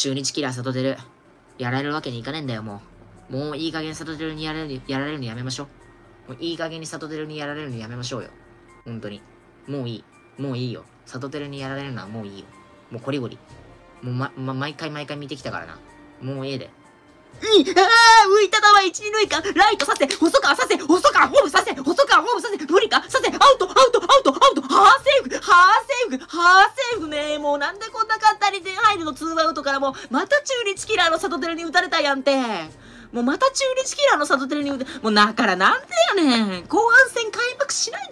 中日キラーサトテル。やられるわけにいかねえんだよ、もう。もういい加減サトテルにやられるのやめましょう。もういい加減にサトテルにやられるのやめましょうよ。本当に。もういい。もういいよ。サトテルにやられるのはもういいよ。もうコリゴリ。もう毎回見てきたからな。もうええで。浮いた球一、二塁間、ライトさせ、細川させ、細川ホームさせ、細川ホームさせ、無理かさせ、アウト、ハーセーフね。もうなんでこんな簡単に点入るの、ツーアウトからもう、また中日キラーのサトテルに打たれたやんて。もうまた中日キラーのサトテルに打たれ、もうだからなんでやねん。後半戦開幕しないって。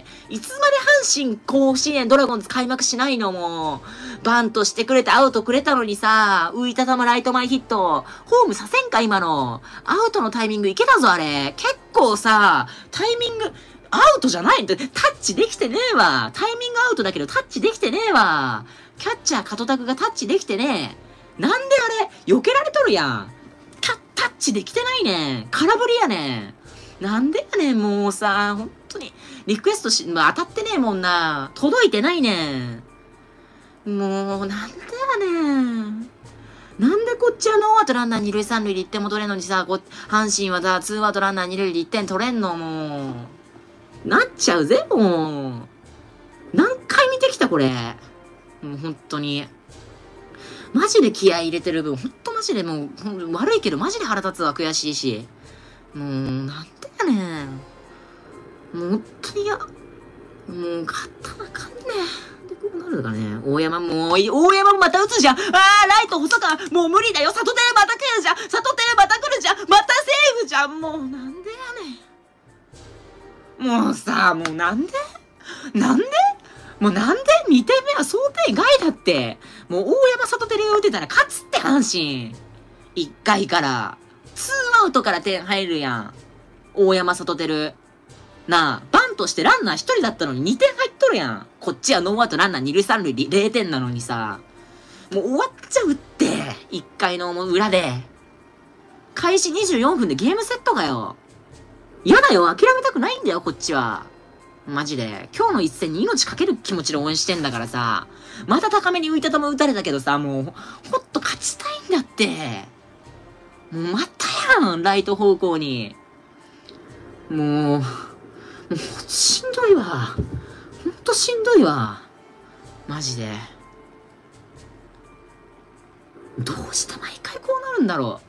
いつまで阪神甲子園ドラゴンズ開幕しないのもう。バントしてくれてアウトくれたのにさ、浮いた球ライト前ヒット。ホームさせんか今の。アウトのタイミングいけたぞあれ。結構さ、タイミング、アウトじゃないんだ。タッチできてねえわ。タイミングアウトだけどタッチできてねえわ。キャッチャーカトタクがタッチできてねえ。なんであれ、避けられとるやん。タッチできてないねん。空振りやねん。なんでやねん、もうさ、本当に。リクエスト当たってねえもんな。届いてないねん。もう、なんでやねん。なんでこっちはノーアウトランナー二塁三塁で1点も取れんのにさ、阪神はさ、ツーアウトランナー二塁で1点取れんのもう。なっちゃうぜ、もう。何回見てきた、これ。もう本当に。マジで気合い入れてる分、ほんとマジでもう、悪いけどマジで腹立つわ、悔しいし。もう、なんでやねん。もう本当にもう、勝ったらあかんねん。で、こうなるかね。大山もまた打つじゃん。ライト細川、もう無理だよ。サトテルまた来るじゃん。サトテルまた来るじゃん。またセーフじゃん。もう、なんでやねん。もうさ、もうなんでもうなんで ?2 点目は想定外だって。もう大山サトテルが打てたら勝つって阪神。1回から。2アウトから点入るやん。大山サトテル。なあ、バントしてランナー1人だったのに2点入っとるやん。こっちはノーアウトランナー2塁3塁0点なのにさ。もう終わっちゃうって。1回の裏で。開始24分でゲームセットかよ。嫌だよ。諦めたくないんだよ、こっちは。マジで。今日の一戦に命かける気持ちで応援してんだからさ。また高めに浮いた球打たれたけどさ、もう、ほっと勝ちたいんだって。もうまたやん、ライト方向に。もうしんどいわ。ほんとしんどいわ。マジで。どうして毎回こうなるんだろ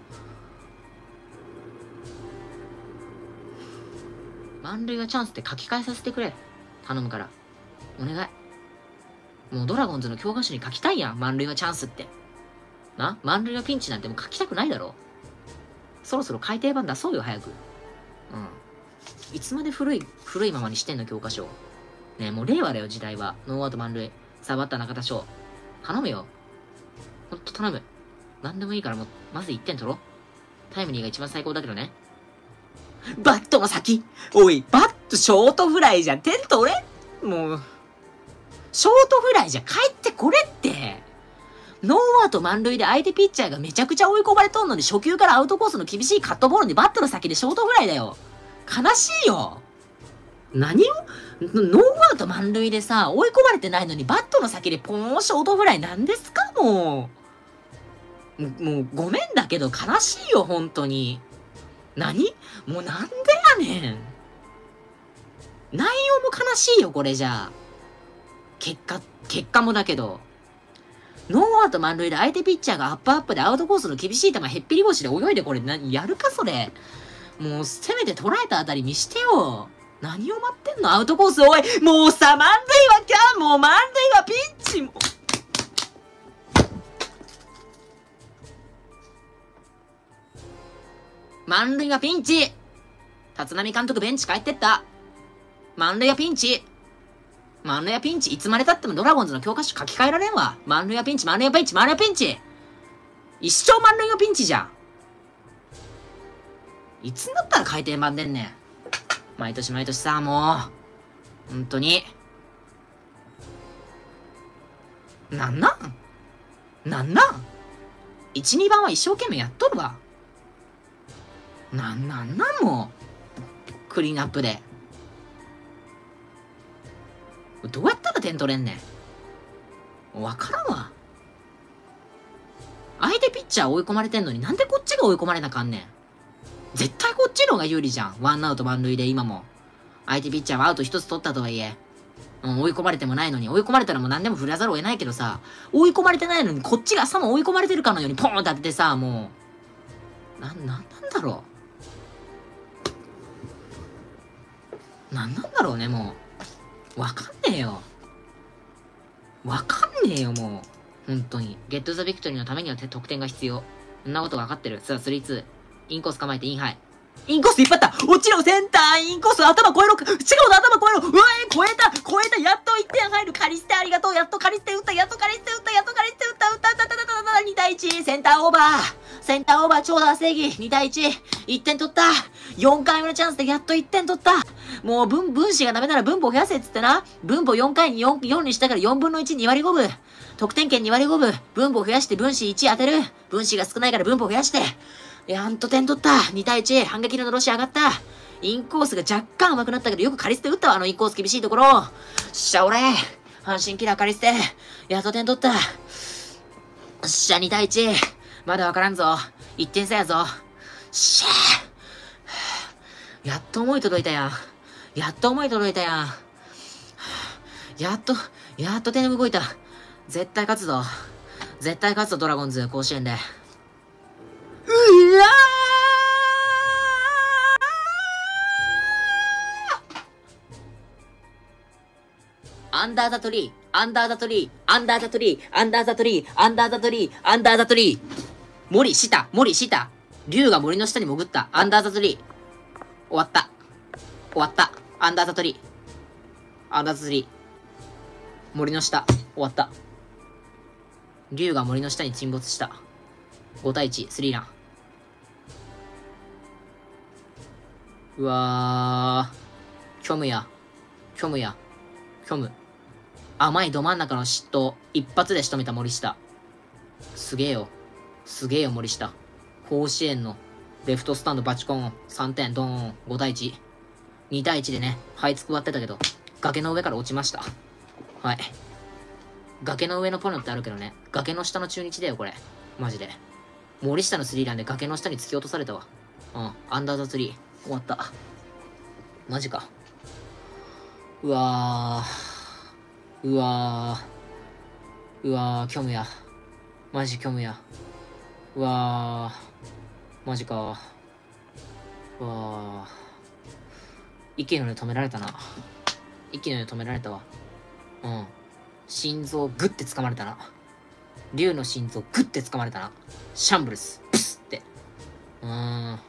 う。満塁はチャンスって書き換えさせてくれ。頼むから。お願い。もうドラゴンズの教科書に書きたいやん。満塁はチャンスって。な？満塁はピンチなんてもう書きたくないだろ。そろそろ改訂版出そうよ、早く。いつまで古いままにしてんの、教科書。ねえ、もう令和だよ、時代は。ノーアウト満塁。さあ、バッター中田翔。頼むよ。ほんと頼む。なんでもいいからもう、まず1点取ろう。タイムリーが一番最高だけどね。バットの先！おい、バットショートフライじゃん。点取れ！もう、ショートフライじゃ帰ってこれって。ノーアウト満塁で相手ピッチャーがめちゃくちゃ追い込まれとんのに初球からアウトコースの厳しいカットボールにバットの先でショートフライだよ。悲しいよ。何をノーアウト満塁でさ、追い込まれてないのにバットの先でポーンショートフライなんですかもうごめんだけど悲しいよ、本当に。何もうなんでやねん。内容も悲しいよ、これじゃあ。結果もだけど。ノーアウト満塁で相手ピッチャーがアップでアウトコースの厳しい球へっぴり腰で泳いでこれやるかそれ。もうせめて捉えたあたり見してよ。何を待ってんのアウトコース。おいもうさ、満塁はもう満塁はピンチも。満塁はピンチ。立浪監督ベンチ帰ってった。満塁はピンチ。いつまで経ってもドラゴンズの教科書書き換えられんわ。満塁はピンチ。一生満塁はピンチじゃん。いつになったら改訂版出んねん。毎年さ、もう。本当に。なんなん ?1、2番は一生懸命やっとるわ。なんもう。クリーンアップで。どうやったら点取れんねん。わからんわ。あチャー追い込まれてんのになんでこっちが追い込まれなあかんねん。絶対こっちの方が有利じゃん。ワンアウト満塁で今も。相手ピッチャーはアウト一つ取ったとはいえ。追い込まれてもないのに、追い込まれたらもう何でも振らざるを得ないけどさ、追い込まれてないのにこっちがさも追い込まれてるかのようにポーンって当ててさ、もう、なんだろう。なんだろうね、もう。わかんねえよ。わかんねえよ、もう。本当に。ゲットザビクトリーのためには得点が必要。そんなことわかってる。さあ、3-2。インコース構えてインハイ。インコース引っ張った落ちろセンターインコース頭越えろ違うの頭越えろうわー超えたやっと1点入るカリステありがとうやっとカリステ打った2対1センターオーバー長打正義2対1点取った4回目のチャンスでやっと1点取ったもう分子がダメなら分母増やせっつってな分母4回に 4にしたから4分の1 2割5分得点圏2割5分分母増やして分子1当てる分子が少ないから分母増やしてやんと点取った !2 対1! 反撃のロシア上がったインコースが若干上手くなったけどよくカリステ打ったわインコース厳しいところしゃ俺阪神キラーカリステやっと点取ったしゃ2対1まだわからんぞ1点差やぞしゃやっと思い届いたやんやっと点動いた絶対勝つぞドラゴンズ甲子園でうわアンダーザトリー森下竜が森の下に潜ったアンダーザトリー終わったアンダーザトリー森の下終わった竜が森の下に沈没した5対1スリーランうわー虚無甘いど真ん中の嫉妬一発で仕留めた森下すげえよ森下甲子園のレフトスタンドバチコン3点ドーン5対1 2対1でね這いつくばってたけど崖の上から落ちましたはい崖の上のポニョってあるけどね崖の下の中日だよこれマジで森下のスリーランで崖の下に突き落とされたわアンダーザツリー終わったマジかうわ虚無やマジ虚無やうわマジか息の根止められたわ心臓グッて掴まれたな竜の心臓グッて掴まれたなシャンブルスプスってま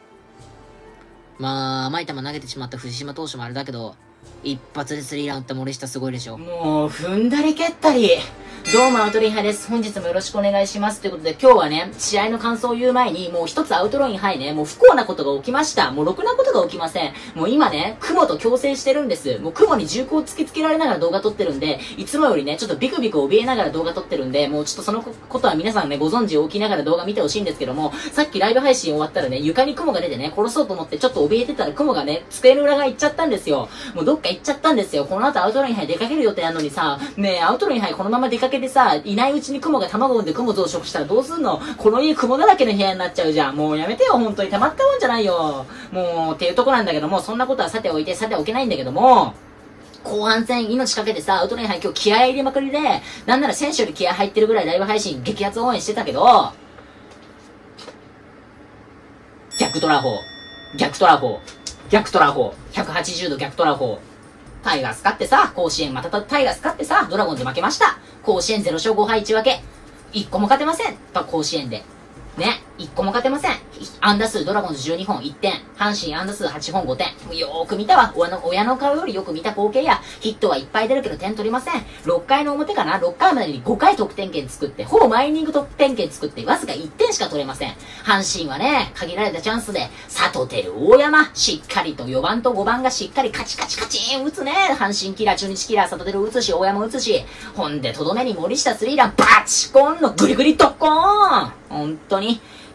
あ甘い球投げてしまった藤島投手もあれだけど一発でスリーラン打った森下すごいでしょもう踏んだり蹴ったりどうもアウトロインハイです。本日もよろしくお願いします。ということで今日はね、試合の感想を言う前にもう一つアウトロインハイね、もう不幸なことが起きました。もうろくなことが起きません。もう今ね、雲と共生してるんです。もう雲に銃口を突きつけられながら動画撮ってるんで、いつもよりね、ちょっとビクビク怯えながら動画撮ってるんで、もうちょっとそのことは皆さんね、ご存知を置きながら動画見てほしいんですけども、さっきライブ配信終わったらね、床に雲が出てね、殺そうと思ってちょっと怯えてたら雲がね、机の裏側行っちゃったんですよ。もうどっか行っちゃったんですよ。この後アウトロインハイ出かける予定なのにさ、ねえ、アウトロインハイこのまま出かけてさ、いないうちに雲が卵を産んで雲増殖したらどうすんの？この家雲だらけの部屋になっちゃうじゃん。もうやめてよ、本当に。たまったもんじゃないよ。もう、っていうとこなんだけども、そんなことはさておいけないんだけども、後半戦命かけてさ、アウトロインハイ今日気合入れまくりで、なんなら選手より気合入ってるぐらいライブ配信激アツ応援してたけど、逆トラ法。180度逆トラ法。タイガース勝ってさ、甲子園またタイガース勝ってさ、ドラゴンズ負けました。甲子園0勝5敗1分け。1個も勝てません。甲子園で。ね。1個も勝てません。安打数ドラゴンズ12本1点。阪神安打数8本5点。よーく見たわ。親の顔よりよく見た光景や。ヒットはいっぱい出るけど点取りません。6回の表かな ?6 回までに5回得点圏作って、ほぼ毎イニング得点圏作って、わずか1点しか取れません。阪神はね、限られたチャンスで、佐藤輝、大山、しっかりと4番と5番がしっかりカチーン打つね。阪神キラー、中日キラー、佐藤輝打つし、大山打つし、ほんでとどめに森下スリーラン、バチコンのグリグリドッコーン本当に、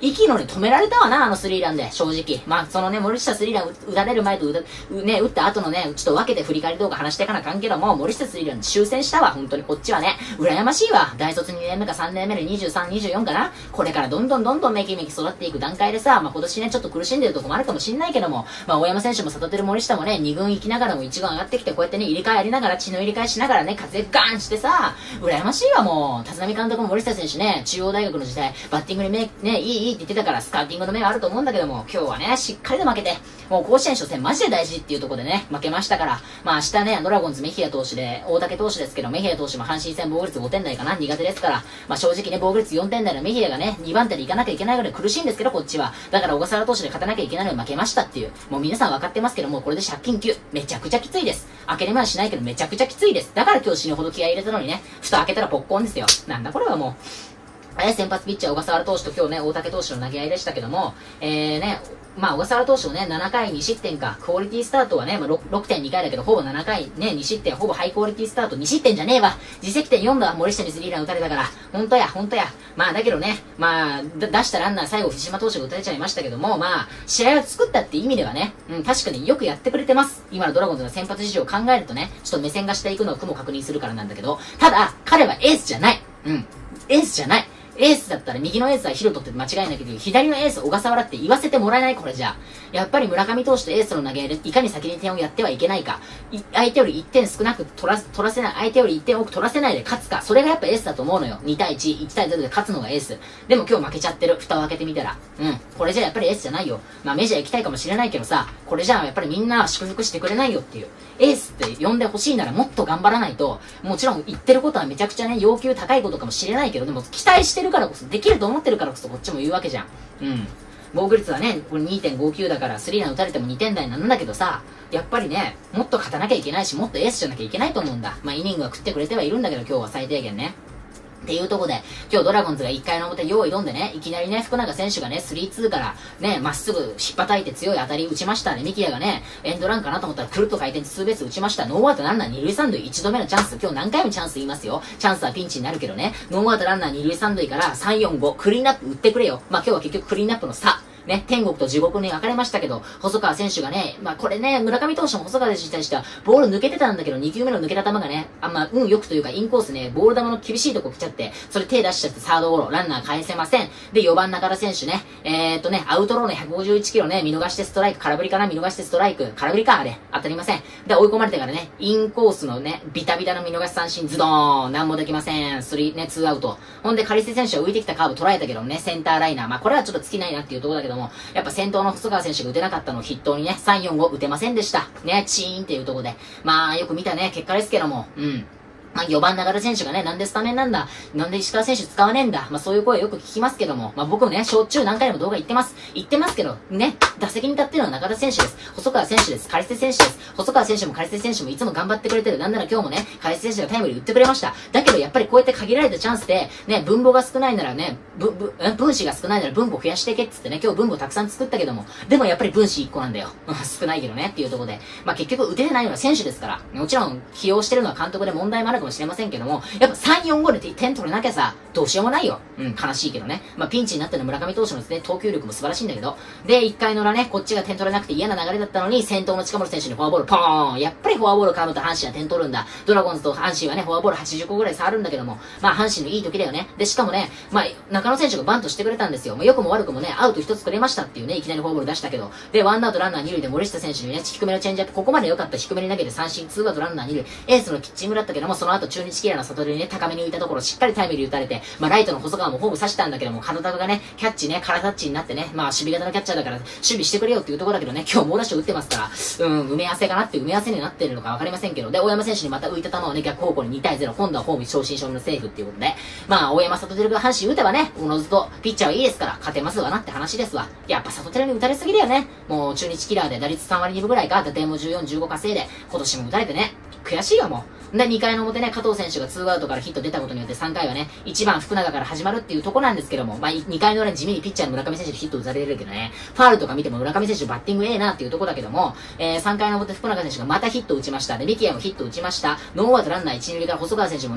息のね、止められたわな、あのスリーランで、正直。まあ、そのね、森下スリーラン打たれる前と打った後のね、ちょっと分けて振り返り動画話していかなあかんけども、森下スリーランで終戦したわ、本当にこっちはね。羨ましいわ。大卒2年目か3年目で23、24かな。これからどんどんメキメキ育っていく段階でさ、まあ今年ね、ちょっと苦しんでるとこもあるかもしんないけども、まあ大山選手も里照森下もね、2軍行きながらも1軍上がってきて、こうやってね、入れ替えありながら、血の入れ替えしながらね、活躍ガーンしてさ、羨ましいわ、もう。立浪監督も森下選手ね、中央大学の時代、バッティングにね、いいって言ってたから、スカウティングの目はあると思うんだけども、今日はね、しっかりと負けて、もう甲子園初戦マジで大事っていうところでね、負けましたから、まあ明日ね、ドラゴンズメヒア投手で、大竹投手ですけど、メヒア投手も阪神戦防御率5点台かな、苦手ですから、まあ正直ね、防御率4点台のメヒアがね、2番手で行かなきゃいけないぐらい苦しいんですけど、こっちは。だから小笠原投手で勝たなきゃいけないのに負けましたっていう、もう皆さん分かってますけども、これで借金9、めちゃくちゃきついです。開けれまはしないけど、めちゃくちゃきついです。だから今日死ぬほど気合い入れたのにね、蓋開けたらポッコーンですよ。なんだこれはもう。先発ピッチャー小笠原投手と今日ね、大竹投手の投げ合いでしたけども、まあ、小笠原投手のね、7回2失点か、クオリティスタートはね、まあ、6.2 回だけど、ほぼ7回ね、2失点、ほぼハイクオリティスタート、2失点じゃねえわ。自責点4だ、森下にスリーラン打たれたから。ほんとや。まあ、だけどね、まあ、出したランナー最後、藤島投手が打たれちゃいましたけども、まあ、試合を作ったって意味ではね、確かによくやってくれてます。今のドラゴンズの先発事情を考えるとね、ちょっと目線が下行くのを雲確認するからなんだけど、ただ、彼はエースじゃない。エースじゃない。エースだったら右のエースはヒロトって間違いないけど、左のエース小笠原って言わせてもらえない、これじゃ。やっぱり村上投手とエースの投げ合いで、いかに先に点をやってはいけないか。相手より1点少なく取らせない、相手より1点多く取らせないで勝つか。それがやっぱエースだと思うのよ。2対1、1対0で勝つのがエース。でも今日負けちゃってる。蓋を開けてみたら。これじゃやっぱりエースじゃないよ。まあメジャー行きたいかもしれないけどさ、これじゃやっぱりみんな祝福してくれないよっていう。エースって呼んでほしいならもっと頑張らないと、もちろん言ってることはめちゃくちゃね、要求高いことかもしれないけど、でも期待してるからこそできると思ってるからこそこっちも言うわけじゃん。防御率はね、これ 2.59 だからスリーラン打たれても2点台なんだけどさ、やっぱりね、もっと勝たなきゃいけないし、もっとエースじゃなきゃいけないと思うんだ。まあイニングは食ってくれてはいるんだけど、今日は最低限ね。っていうとこで、今日ドラゴンズが1回の表用意挑んでね、いきなりね、福永選手がね、3-2からね、まっすぐ引っ叩いて強い当たり打ちましたね。ミキヤがね、エンドランかなと思ったらくるっと回転ツーベース打ちました。ノーアウトランナー2塁3塁1度目のチャンス。今日何回もチャンス言いますよ。チャンスはピンチになるけどね、ノーアウトランナー2塁3塁から3、4、5、クリーンアップ打ってくれよ。まあ今日は結局クリーンアップの差。ね、天国と地獄に分かれましたけど、細川選手がね、まあこれね、村上投手も細川選手に対しては、ボール抜けてたんだけど、2球目の抜けた球がね、運よくというか、インコースね、ボール球の厳しいとこ来ちゃって、それ手出しちゃってサードゴロ、ランナー返せません。で、4番中田選手ね、アウトローの151キロね、見逃してストライク、空振りかな、見逃してストライク、空振りか、あれ、当たりません。で、追い込まれてからね、インコースのね、ビタビタの見逃し三振、ズドーン、なんもできません。2アウト。ほんで、カリステ選手は浮いてきたカーブ捉えたけどね、センターライナー。まあこれはちょっと尽きないなっていうところだけども、やっぱ先頭の細川選手が打てなかったのを筆頭にね、3、4、5打てませんでした。ね、チーンっていうところで。まあ、よく見たね、結果ですけども、まあ、4番中田選手がね、なんでスタメンなんだ、なんで石川選手使わねえんだ、まあそういう声よく聞きますけども、まあ僕もね、しょっちゅう何回も動画言ってますけど、ね、打席に立ってるのは中田選手です。細川選手です。カリステ選手です。細川選手もカリステ選手もいつも頑張ってくれてる。なんなら今日もね、カリステ選手がタイムリー打ってくれました。だけどやっぱりこうやって限られたチャンスで、ね、分母が少ないならね、分子が少ないなら分母増やしていけっつってね、今日分母たくさん作ったけども、でもやっぱり分子1個なんだよ。少ないけどね、っていうところで。まあ結局打ててないのは選手ですから、もちろん起用してるのは監督で問題もあるかもしれませんけども、やっぱ3、4、5で点取れなきゃさ、どうしようもないよ。悲しいけどね。まあ、ピンチになったの村上投手のですね、投球力も素晴らしいんだけど。で、1回の裏ね、こっちが点取れなくて嫌な流れだったのに、先頭の近本選手にフォアボール、ポーン。やっぱりフォアボール絡むと阪神は点取るんだ。ドラゴンズと阪神はね、フォアボール80個ぐらい差あるんだけども、まあ、阪神のいい時だよね。で、しかもね、まあ、中野選手がバントしてくれたんですよ。まあ、良くも悪くもね、アウト1つくれましたっていうね、いきなりフォアボール出したけど。で、ワンアウトランナー2塁で森下選手にね、低めのチェンジアップ、ここまで良かった低めに投げて三振、ツーアウトランナー2塁。エースのピッチングだったけども、その後中日キラーの里でね、高めに浮いたところしっかりタイムリー打たれて、まあライトの細川もホーム刺したんだけども、体がね、キャッチね、空タッチになってね、まあ守備型のキャッチャーだから守備してくれよっていうところだけどね、今日猛ダッシュ打ってますから、埋め合わせかなって埋め合わせになってるのかわかりませんけど、で、大山選手にまた浮いた球をね、逆方向に2対0、今度はホーム正真正銘のセーフっていうことで、まあ大山里照が阪神打てばね、おのずとピッチャーはいいですから、勝てますわなって話ですわ。やっぱ里照に打たれすぎだよね。もう中日キラーで打率3割2分ぐらいか、打点も14、15稼いで、今年も打たれてね、悔しいよもう。で、2回の表ね、加藤選手が2アウトからヒット出たことによって3回はね、1番福永から始まるっていうとこなんですけども、まあ、2回の裏に地味にピッチャーの村上選手にヒット打たれるけどね、ファールとか見ても村上選手バッティングええなっていうとこだけども、3回の表福永選手がまたヒット打ちました。で、ミキヤもヒット打ちました。ノーアウトランナー1、2塁から細川選手もね、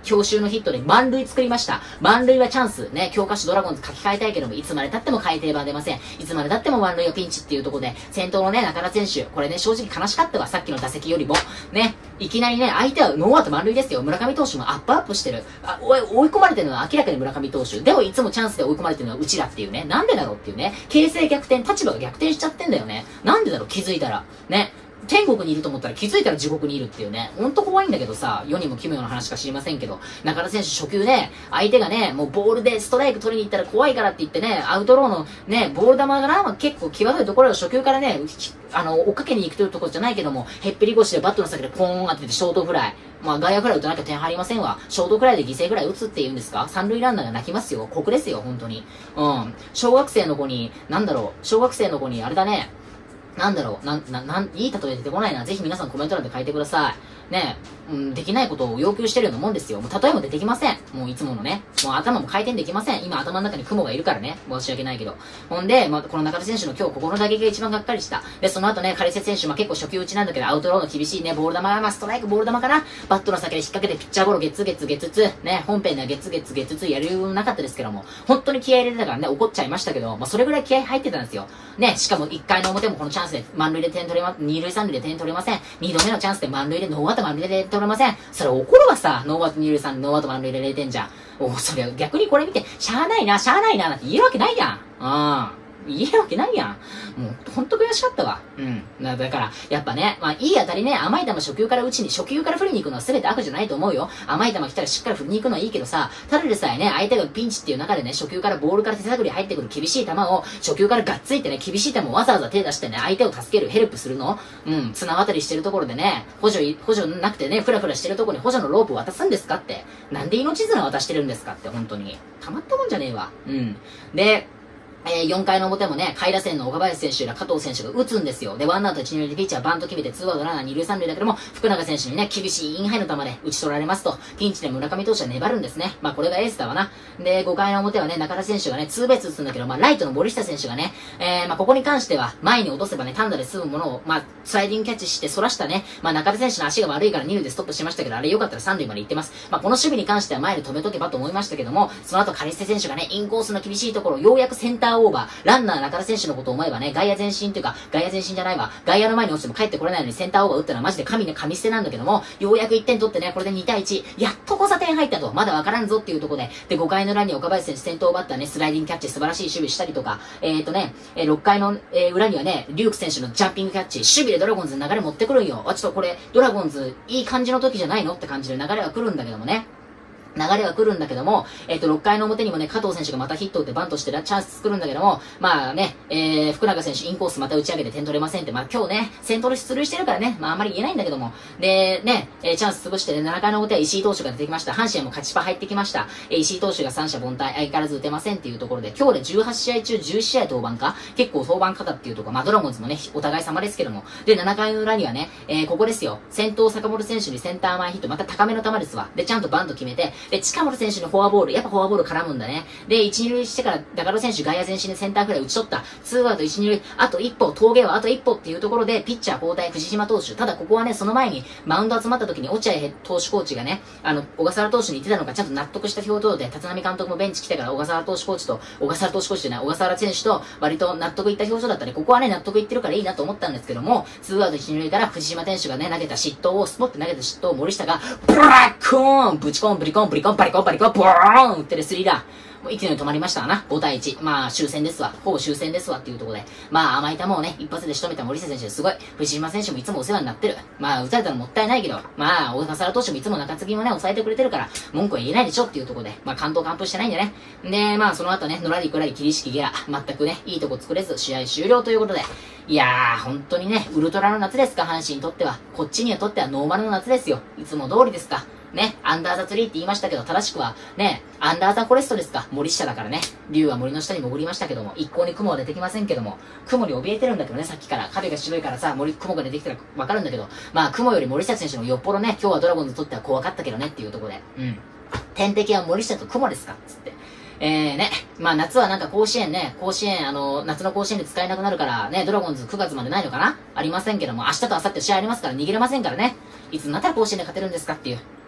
強襲のヒットで満塁作りました。満塁はチャンス。ね、教科書ドラゴンズ書き換えたいけども、いつまで経っても改訂版出ません。いつまで経っても満塁はピンチっていうところで、先頭のね、中田選手、これね、正直悲しかったわ、さっきの打席よりも。ね、いきなりね、相手はノーアウト満塁ですよ。村上投手もアップしてる。追い込まれてるのは明らかに村上投手。でもいつもチャンスで追い込まれてるのはうちらっていうね。なんでだろうっていうね。形勢逆転、立場が逆転しちゃってんだよね。なんでだろう、気づいたら。ね。天国にいると思ったら気づいたら地獄にいるっていうね。ほんと怖いんだけどさ、世にも奇妙な話か知りませんけど、中田選手初球ね、相手がね、もうボールでストライク取りに行ったら怖いからって言ってね、アウトローのね、ボール球がな、結構際どいところを初球からね、追っかけに行くというところじゃないけども、へっぺり腰でバットの先でポーン当ててショートフライ。まあ外野フライ打たなきゃ点入りませんわ。ショートフライで犠牲フライ打つって言うんですか？三塁ランナーが泣きますよ。酷ですよ、本当に。うん。小学生の子にあれだね、いい例え出てこないな。ぜひ皆さんコメント欄で書いてください。ねできないことを要求してるようなもんですよ。もう例えも出てきません。もういつものね。もう頭も回転できません。今頭の中に雲がいるからね。申し訳ないけど。ほんで、この中田選手の今日ここの打撃が一番がっかりした。で、その後ね、カリセ選手、結構初球打ちなんだけど、アウトローの厳しいね、ボール球が、ストライクボール球かな。バットの先で引っ掛けてピッチャーゴロゲツね、本編ではゲツやるようなかったですけども、本当に気合い入れてたからね、怒っちゃいましたけど、それぐらい気合入ってたんですよ。ね、しかも1回の表もこのチャンスで満塁で点取れま、2塁3塁で点取れません。2度目のチャンスで満塁でノーアウト満塁で点取れません。それ怒るわさ、ノーアウト2塁3塁、ノーアウト満塁で0点じゃん。それ逆にこれ見て、しゃあないな、なんて言えるわけないやん。言えるわけないやん。もう、ほんと悔しかったわ。だから、やっぱね、いい当たりね、甘い球初球から振りに行くのは全て悪じゃないと思うよ。甘い球来たらしっかり振りに行くのはいいけどさ、ただでさえね、相手がピンチっていう中でね、初球からボールから手探り入ってくる厳しい球を、初球からがっついてね、厳しい球をわざわざ手出してね、相手を助ける、ヘルプするの綱渡りしてるところでね、補助なくてね、フラフラしてるところに補助のロープ渡すんですかって。なんで命綱渡してるんですかって、本当に。たまったもんじゃねえわ。で、4回の表もね、下位打線の岡林選手や加藤選手が打つんですよ。で、ワンアウト1、2塁でピッチャーバント決めて2アウトランナー2塁3塁だけども、福永選手にね、厳しいインハイの球で打ち取られますと、ピンチで村上投手は粘るんですね。これがエースだわな。で、5回の表はね、中田選手がね、ツーベース打つんだけど、ライトの森下選手がね、ここに関しては、前に落とせばね、単打で済むものを、スライディングキャッチして反らしたね、中田選手の足が悪いから2塁でストップしましたけど、あれ良かったら3塁まで行ってます。この守備に関しては前で止めとけばと思いましたけども、その後カリステ選手がね、インコースの厳しいところをようやくセンターオーバー、ランナー中田選手のことを思えばね、外野前進っていうか、外野前進じゃないわ。外野の前に落ちても帰ってこれないのにセンターオーバー打ったのはマジで神捨てなんだけども、ようやく1点取ってね、これで2対1。やっと交差点入ったと。まだわからんぞっていうところで。で、5回の裏に岡林選手先頭バッターね、スライディングキャッチ素晴らしい守備したりとか、6回の、裏にはね、リューク選手のジャンピングキャッチ、守備でドラゴンズの流れ持ってくるんよ。ちょっとこれ、ドラゴンズ、いい感じの時じゃないのって感じで流れは来るんだけどもね。6回の表にもね、加藤選手がまたヒット打ってバントしてチャンス作るんだけども、福永選手インコースまた打ち上げて点取れませんって、今日ね、先頭で出塁してるからね、あんまり言えないんだけども、で、ね、チャンス潰して、7回の表は石井投手が出てきました。阪神はもう勝ちパ入ってきました。石井投手が三者凡退、相変わらず打てませんっていうところで、今日で18試合中11試合登板か結構登板方っていうところ、ドラゴンズもね、お互い様ですけども、で、7回の裏にはね、ここですよ、先頭坂本選手にセンター前ヒット、また高めの球ですわ。で、ちゃんとバント決めて、で、近本選手のフォアボール、やっぱフォアボール絡むんだね。で、1、2塁してから、高田選手外野前進でセンターフライ打ち取った。2アウト1、2塁、あと一歩、峠はあと一歩っていうところで、ピッチャー交代、藤島投手。ただここはね、その前に、マウンド集まった時に、落合投手コーチがね、小笠原投手に言ってたのか、ちゃんと納得した表情で、立浪監督もベンチ来てから、小笠原選手と、割と納得いった表情だったり、ここはね、納得いってるからいいなと思ったんですけども、2アウト1、2塁から藤島選手がね、投げた失投を、スポッて投げた失投を森下が、ブラックーンブチコン、ブリコン、バリコン、ブーン打ってるスリーラン。もういきなり止まりましたな。5対1。終戦ですわ。ほぼ終戦ですわっていうところで。甘い球をね、一発で仕留めた森下選手すごい。藤島選手もいつもお世話になってる。打たれたらもったいないけど、小笠原投手もいつも中継ぎもね、抑えてくれてるから、文句は言えないでしょっていうところで、完封してないんでね。で、その後ね、のらりくらり、桐敷ゲラ、全くね、いいとこ作れず、試合終了ということで。いやー、本当にね、ウルトラの夏ですか、阪神にとっては。こっちにとってはノーマルの夏ですよ。いつも通りですか。ね、アンダーザツリーって言いましたけど、正しくは、ね、アンダーザフォレストですか。森下だからね。竜は森の下に潜りましたけども、一向に雲は出てきませんけども、雲に怯えてるんだけどね、さっきから。壁が白いからさ、雲が出てきたらわかるんだけど、雲より森下選手のよっぽどね、今日はドラゴンズにとっては怖かったけどねっていうところで。天敵は森下と雲ですかつって。夏はなんか甲子園、夏の甲子園で使えなくなるからね、ドラゴンズ9月までないのかなありませんけども、明日と明後日試合ありますから逃げれませんからね。いつになったら甲子園で勝てるんですかっていう。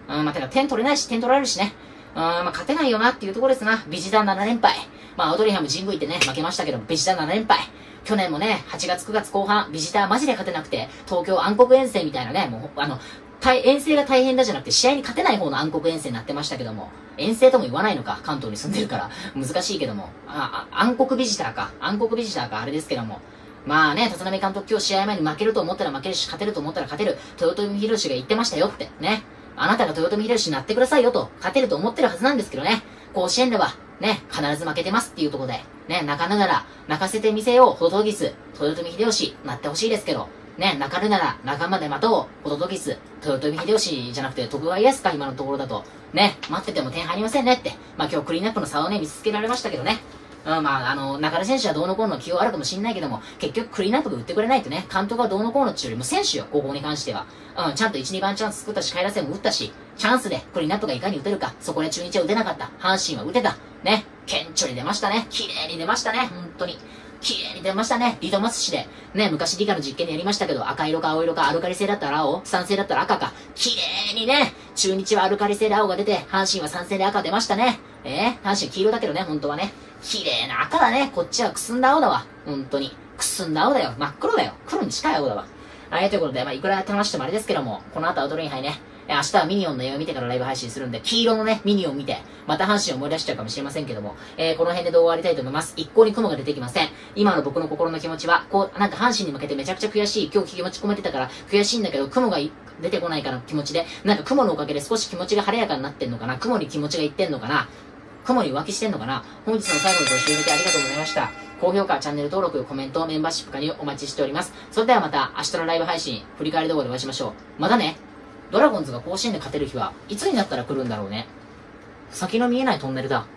まあ、てか点取れないし、点取られるしね。まあ、勝てないよなっていうところですな。ビジター7連敗。まあ、アウトリンハム神宮行ってね、負けましたけど、ビジター7連敗。去年もね、8月9月後半、ビジターマジで勝てなくて、東京暗黒遠征みたいなね、もう、遠征が大変だじゃなくて、試合に勝てない方の暗黒遠征になってましたけども、遠征とも言わないのか、関東に住んでるから、難しいけども、暗黒ビジターか、あれですけども、まあね、立浪監督今日試合前に負けると思ったら負けるし、勝てると思ったら勝てる、豊臣秀吉が言ってましたよって、ね。あなたが豊臣秀吉になってくださいよと、勝てると思ってるはずなんですけどね、甲子園では、ね、必ず負けてますっていうところで、ね、泣かぬなら、泣かせてみせよう、ホトトギス、豊臣秀吉、なってほしいですけど、ね、泣かぬなら、仲間で待とう、ホトトギス、豊臣秀吉じゃなくて徳川家康か、今のところだと。ね、待ってても点入りませんねって。まあ今日クリーンアップの差をね、見つけられましたけどね。まあ、中田選手はどうのこうの起用あるかもしれないけども、結局クリーンアップが打ってくれないとね、監督はどうのこうのっていうよりも選手よ、高校に関しては。ちゃんと1、2番チャンス作ったし、下位打線も打ったし、チャンスでクリーンアップがいかに打てるか、そこで中日は打てなかった。阪神は打てた。ね、顕著に出ましたね。綺麗に出ましたね、本当に。綺麗に出ましたね。リトマス紙で。ね、昔理科の実験でやりましたけど、赤色か青色か、アルカリ性だったら青、酸性だったら赤か。綺麗にね、中日はアルカリ性で青が出て、阪神は酸性で赤出ましたね。阪神黄色だけどね、本当はね。綺麗な赤だね。こっちはくすんだ青だわ。本当に。くすんだ青だよ。真っ黒だよ。黒に近い青だわ。ということで、まあ、いくらやってましてもあれですけども、この後アウトレイン杯ね。明日はミニオンの絵を見てからライブ配信するんで、黄色のね、ミニオン見て、また阪神を思い出しちゃうかもしれませんけども、この辺で動画終わりたいと思います。一向に雲が出てきません。今の僕の心の気持ちは、なんか阪神に向けてめちゃくちゃ悔しい。今日気持ち込めてたから悔しいんだけど、雲が出てこないから気持ちで、なんか雲のおかげで少し気持ちが晴れやかになってんのかな。雲に気持ちがいってんのかな。雲に浮気してんのかな。本日の最後のご視聴いただきありがとうございました。高評価、チャンネル登録、コメント、メンバーシップ加入お待ちしております。それではまた明日のライブ配信、振り返り動画でお会いしましょう。またね。ドラゴンズが甲子園で勝てる日はいつになったら来るんだろうね。先の見えないトンネルだ。